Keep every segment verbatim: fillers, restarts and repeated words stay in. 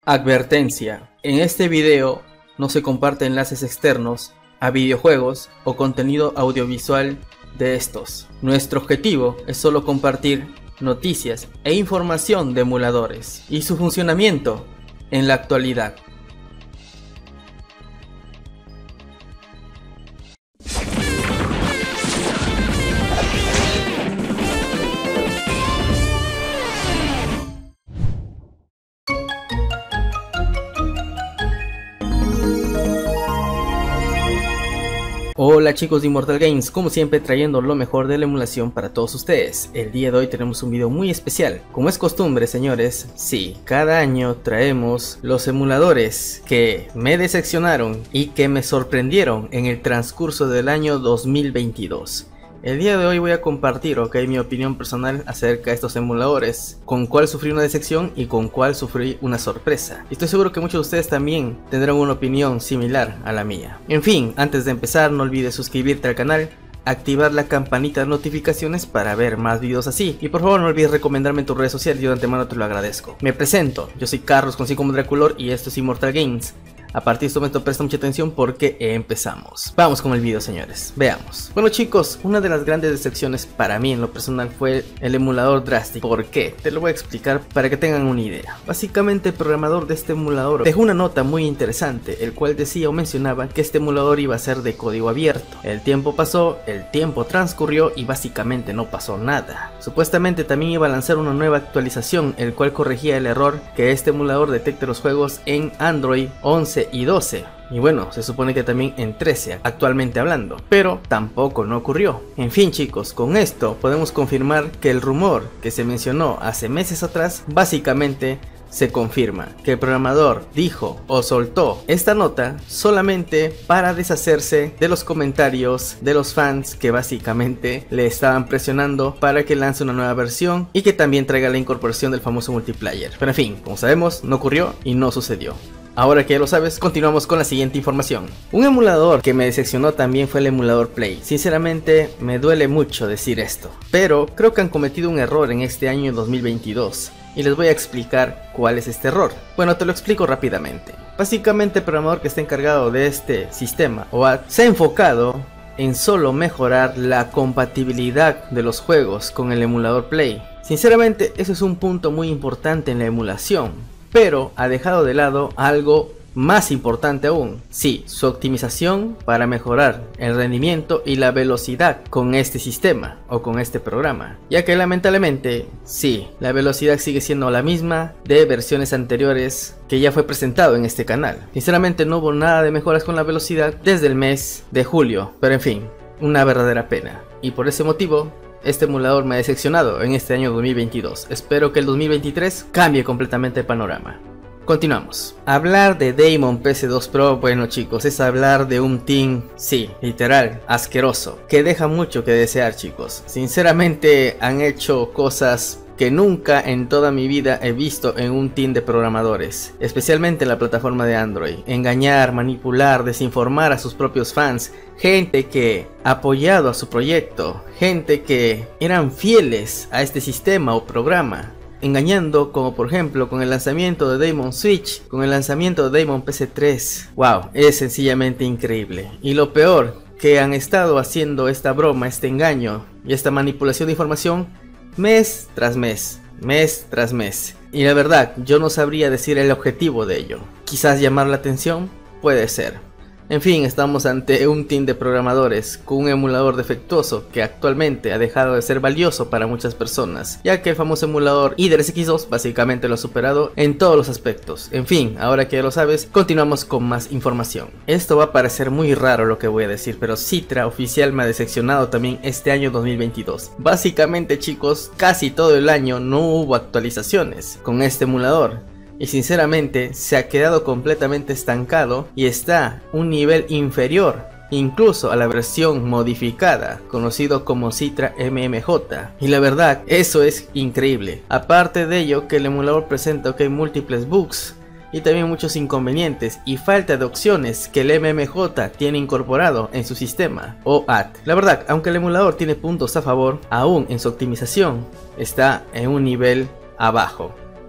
Advertencia: en este video no se comparten enlaces externos a videojuegos o contenido audiovisual de estos. Nuestro objetivo es solo compartir noticias e información de emuladores y su funcionamiento en la actualidad. Hola chicos de Immortal Games, como siempre trayendo lo mejor de la emulación para todos ustedes. El día de hoy tenemos un video muy especial. Como es costumbre, señores, sí, cada año traemos los emuladores que me decepcionaron y que me sorprendieron en el transcurso del año dos mil veintidós. El día de hoy voy a compartir, ok, mi opinión personal acerca de estos emuladores, con cuál sufrí una decepción y con cuál sufrí una sorpresa. Estoy seguro que muchos de ustedes también tendrán una opinión similar a la mía. En fin, antes de empezar, no olvides suscribirte al canal, activar la campanita de notificaciones para ver más videos así, y por favor no olvides recomendarme en tus redes sociales, yo de antemano te lo agradezco. Me presento, yo soy Carlos con cinco como Draculor y esto es Immortal Games. A partir de este momento presta mucha atención porque empezamos. Vamos con el video, señores, veamos. Bueno chicos, una de las grandes decepciones para mí en lo personal fue el emulador Drastic. ¿Por qué? Te lo voy a explicar para que tengan una idea. Básicamente el programador de este emulador dejó una nota muy interesante, el cual decía o mencionaba que este emulador iba a ser de código abierto. El tiempo pasó, el tiempo transcurrió y básicamente no pasó nada. Supuestamente también iba a lanzar una nueva actualización, el cual corregía el error que este emulador detecte los juegos en Android once y doce, y bueno, se supone que también en trece actualmente hablando, pero tampoco no ocurrió. En fin chicos, con esto podemos confirmar que el rumor que se mencionó hace meses atrás básicamente se confirma, que el programador dijo o soltó esta nota solamente para deshacerse de los comentarios de los fans que básicamente le estaban presionando para que lance una nueva versión y que también traiga la incorporación del famoso multiplayer. Pero en fin, como sabemos, no ocurrió y no sucedió. Ahora que ya lo sabes, continuamos con la siguiente información. Un emulador que me decepcionó también fue el emulador Play. Sinceramente me duele mucho decir esto, pero creo que han cometido un error en este año dos mil veintidós. Y les voy a explicar cuál es este error. Bueno, te lo explico rápidamente. Básicamente el programador que está encargado de este sistema O A D se ha enfocado en solo mejorar la compatibilidad de los juegos con el emulador Play. Sinceramente eso es un punto muy importante en la emulación, pero ha dejado de lado algo más importante aún, sí, su optimización para mejorar el rendimiento y la velocidad con este sistema o con este programa, ya que lamentablemente, sí, la velocidad sigue siendo la misma de versiones anteriores que ya fue presentado en este canal. Sinceramente no hubo nada de mejoras con la velocidad desde el mes de julio, pero en fin, una verdadera pena, y por ese motivo este emulador me ha decepcionado en este año dos mil veintidós. Espero que el dos mil veintitrés cambie completamente el panorama. Continuamos. Hablar de Daemon P S dos Pro, bueno chicos, es hablar de un team, sí, literal, asqueroso, que deja mucho que desear chicos. Sinceramente han hecho cosas que nunca en toda mi vida he visto en un team de programadores, especialmente en la plataforma de Android. Engañar, manipular, desinformar a sus propios fans, gente que ha apoyado a su proyecto, gente que eran fieles a este sistema o programa, engañando, como por ejemplo con el lanzamiento de Daemon Switch, con el lanzamiento de Daemon P S tres. Wow, es sencillamente increíble. Y lo peor, que han estado haciendo esta broma, este engaño y esta manipulación de información mes tras mes, mes tras mes. Y la verdad, yo no sabría decir el objetivo de ello. Quizás llamar la atención, puede ser. En fin, estamos ante un team de programadores con un emulador defectuoso que actualmente ha dejado de ser valioso para muchas personas, ya que el famoso emulador HydraSX dos básicamente lo ha superado en todos los aspectos. En fin, ahora que ya lo sabes, continuamos con más información. Esto va a parecer muy raro lo que voy a decir, pero Citra oficial me ha decepcionado también este año dos mil veintidós. Básicamente chicos, casi todo el año no hubo actualizaciones con este emulador. Y sinceramente se ha quedado completamente estancado y está a un nivel inferior incluso a la versión modificada conocido como Citra M M J, y la verdad eso es increíble. Aparte de ello, que el emulador presenta okay, múltiples bugs y también muchos inconvenientes y falta de opciones que el M M J tiene incorporado en su sistema O A D. La verdad, aunque el emulador tiene puntos a favor, aún en su optimización está en un nivel abajo.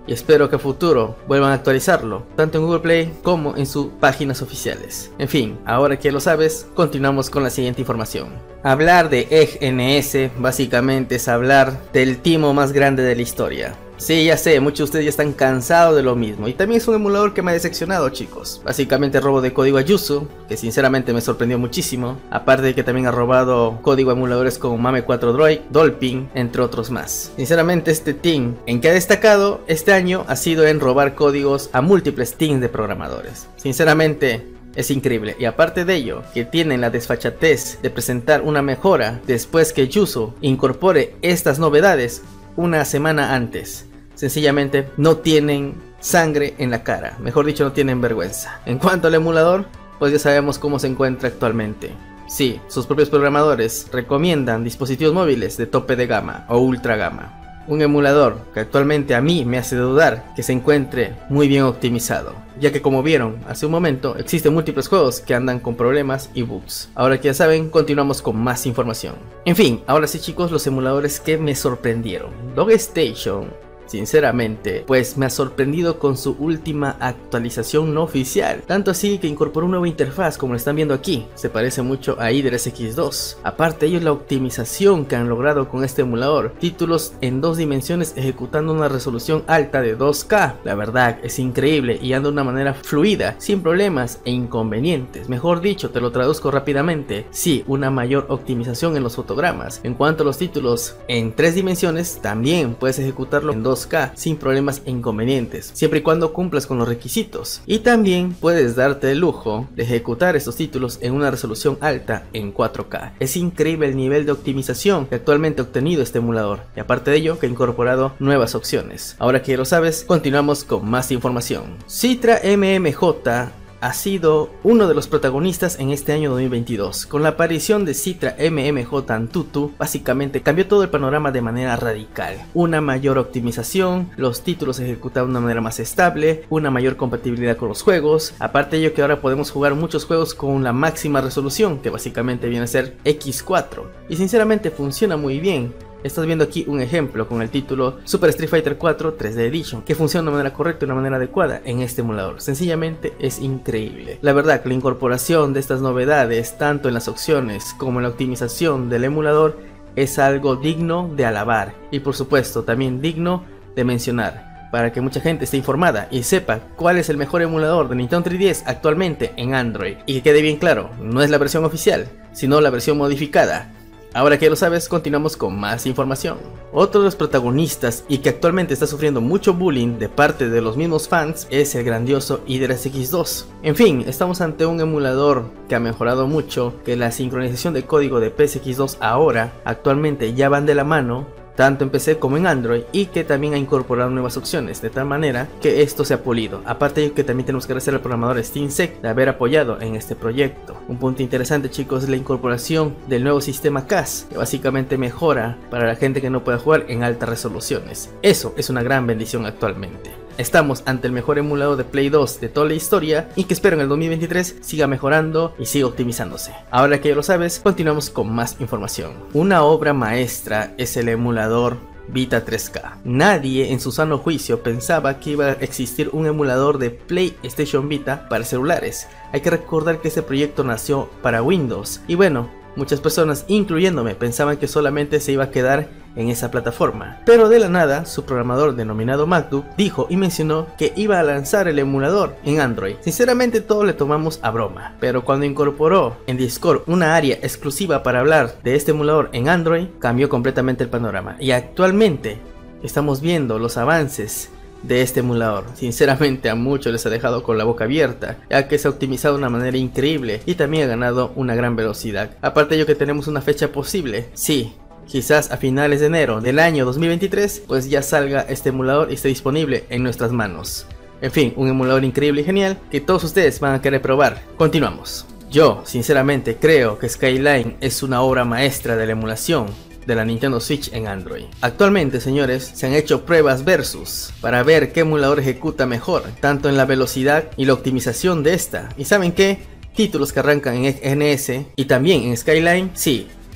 y espero que a futuro vuelvan a actualizarlo, tanto en Google Play como en sus páginas oficiales. En fin, ahora que lo sabes, continuamos con la siguiente información. Hablar de E G N S básicamente es hablar del timo más grande de la historia. Sí, ya sé, muchos de ustedes ya están cansados de lo mismo, y también es un emulador que me ha decepcionado, chicos. Básicamente robo de código a Yuzu, que sinceramente me sorprendió muchísimo, aparte de que también ha robado código a emuladores como Mame cuatro Droid, Dolphin, entre otros más. Sinceramente este team en que ha destacado este año ha sido en robar códigos a múltiples teams de programadores. Sinceramente es increíble, y aparte de ello, que tienen la desfachatez de presentar una mejora después que Yuzu incorpore estas novedades una semana antes. Sencillamente no tienen sangre en la cara, mejor dicho, no tienen vergüenza. En cuanto al emulador, pues ya sabemos cómo se encuentra actualmente. Sí, sus propios programadores recomiendan dispositivos móviles de tope de gama o ultra gama. Un emulador que actualmente a mí me hace dudar que se encuentre muy bien optimizado, ya que como vieron hace un momento, existen múltiples juegos que andan con problemas y bugs. Ahora que ya saben, continuamos con más información. En fin, ahora sí chicos, los emuladores que me sorprendieron. DogStation, sinceramente, pues me ha sorprendido con su última actualización no oficial, tanto así que incorporó una nueva interfaz como lo están viendo aquí, se parece mucho a HydraSX dos. Aparte de ello, la optimización que han logrado con este emulador, títulos en dos dimensiones ejecutando una resolución alta de dos K, la verdad es increíble y anda de una manera fluida, sin problemas e inconvenientes. Mejor dicho, te lo traduzco rápidamente, sí, una mayor optimización en los fotogramas. En cuanto a los títulos en tres dimensiones, también puedes ejecutarlo en dos K sin problemas e inconvenientes, siempre y cuando cumplas con los requisitos, y también puedes darte el lujo de ejecutar estos títulos en una resolución alta en cuatro K. Es increíble el nivel de optimización que actualmente ha obtenido este emulador, y aparte de ello que ha incorporado nuevas opciones. Ahora que ya lo sabes, continuamos con más información. Citra M M J ha sido uno de los protagonistas en este año dos mil veintidós. Con la aparición de Citra M M J Antutu, básicamente cambió todo el panorama de manera radical. Una mayor optimización, los títulos se ejecutaban de una manera más estable, una mayor compatibilidad con los juegos. Aparte de ello que ahora podemos jugar muchos juegos con la máxima resolución, que básicamente viene a ser equis cuatro. Y sinceramente funciona muy bien. Estás viendo aquí un ejemplo con el título Super Street Fighter cuatro tres D Edition, que funciona de manera correcta y de una manera adecuada en este emulador. Sencillamente es increíble. La verdad que la incorporación de estas novedades, tanto en las opciones como en la optimización del emulador, es algo digno de alabar y por supuesto también digno de mencionar, para que mucha gente esté informada y sepa cuál es el mejor emulador de Nintendo tres D S actualmente en Android. Y que quede bien claro, no es la versión oficial, sino la versión modificada. Ahora que lo sabes, continuamos con más información. Otro de los protagonistas y que actualmente está sufriendo mucho bullying de parte de los mismos fans es el grandioso HydraSX dos. En fin, estamos ante un emulador que ha mejorado mucho, que la sincronización de código de P S X dos ahora actualmente ya van de la mano, tanto en P C como en Android, y que también ha incorporado nuevas opciones, de tal manera que esto se ha pulido. Aparte de que también tenemos que agradecer al programador SteamSec de haber apoyado en este proyecto. Un punto interesante chicos es la incorporación del nuevo sistema C A S, que básicamente mejora para la gente que no pueda jugar en altas resoluciones. Eso es una gran bendición actualmente. Estamos ante el mejor emulador de Play dos de toda la historia y que espero en el dos mil veintitrés siga mejorando y siga optimizándose. Ahora que ya lo sabes, continuamos con más información. Una obra maestra es el emulador Vita tres K. Nadie en su sano juicio pensaba que iba a existir un emulador de PlayStation Vita para celulares. Hay que recordar que este proyecto nació para Windows y bueno, muchas personas, incluyéndome, pensaban que solamente se iba a quedar en esa plataforma, pero de la nada su programador denominado Magdu dijo y mencionó que iba a lanzar el emulador en Android. Sinceramente todos le tomamos a broma, pero cuando incorporó en Discord una área exclusiva para hablar de este emulador en Android, cambió completamente el panorama y actualmente estamos viendo los avances de este emulador. Sinceramente a muchos les ha dejado con la boca abierta, ya que se ha optimizado de una manera increíble y también ha ganado una gran velocidad. Aparte de ello que tenemos una fecha posible, sí, quizás a finales de enero del año dos mil veintitrés, pues ya salga este emulador y esté disponible en nuestras manos. En fin, un emulador increíble y genial que todos ustedes van a querer probar. Continuamos. Yo sinceramente creo que Skyline es una obra maestra de la emulación de la Nintendo Switch en Android. Actualmente, señores, se han hecho pruebas versus para ver qué emulador ejecuta mejor, tanto en la velocidad y la optimización de esta. ¿Y saben qué? Títulos que arrancan en N S y también en Skyline, sí,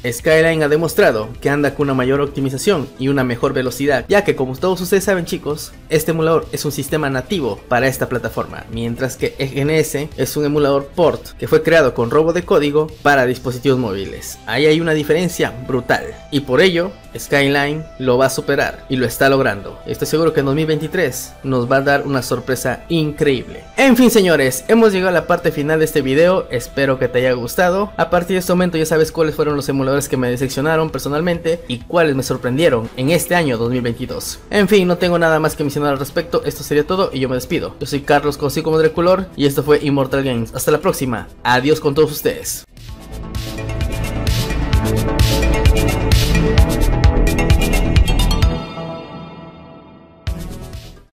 Skyline ha demostrado que anda con una mayor optimización y una mejor velocidad, ya que como todos ustedes saben chicos, este emulador es un sistema nativo para esta plataforma, mientras que E N S es un emulador port que fue creado con robo de código para dispositivos móviles. Ahí hay una diferencia brutal y por ello Skyline lo va a superar y lo está logrando. Estoy seguro que en dos mil veintitrés nos va a dar una sorpresa increíble. En fin señores, hemos llegado a la parte final de este video, espero que te haya gustado. A partir de este momento ya sabes cuáles fueron los emuladores que me decepcionaron personalmente y cuáles me sorprendieron en este año dos mil veintidós. En fin, no tengo nada más que mencionar al respecto, esto sería todo y yo me despido. Yo soy Carlos, conocido como Dreculor, y esto fue Immortal Games. Hasta la próxima, adiós con todos ustedes.